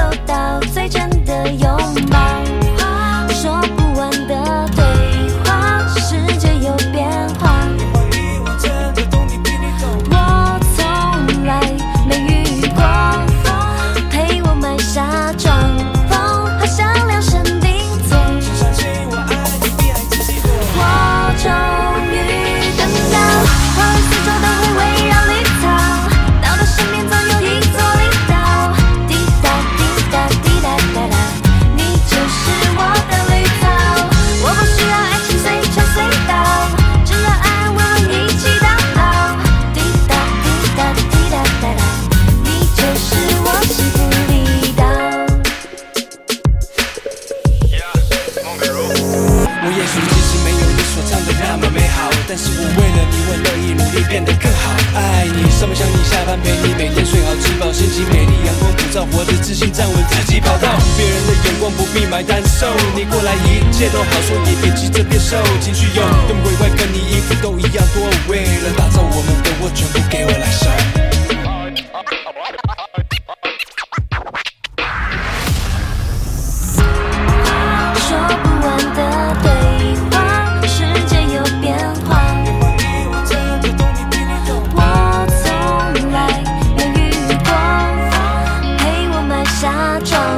到最真的拥抱。说不完的对话，世界有变化。我从来没遇过陪我埋下庄疯，好像量身定做。我终于等到，花儿四周都会围绕绿草，到他身边总有一座绿岛。滴答滴答滴答答答，你就是我的绿草。我不需要爱情随传随到，只要安安稳稳一起到老。滴答滴答滴答答答，你就是我幸福离岛。 我也许其实没有你所唱的那么美好，但是我为了你，我乐意努力变得更好。爱你，上班想你，下班陪你，每天睡好吃饱，心情美丽，阳光普照，活着自信站稳自己跑道。别人的眼光不必买单，so 你过来一切都好说，也别急着变瘦，情绪有多么鬼怪，跟你衣服都一样多。为了打造我们的我，全部给我来上。 说不完的对话，世界有变化。我从来没遇过陪我埋下庄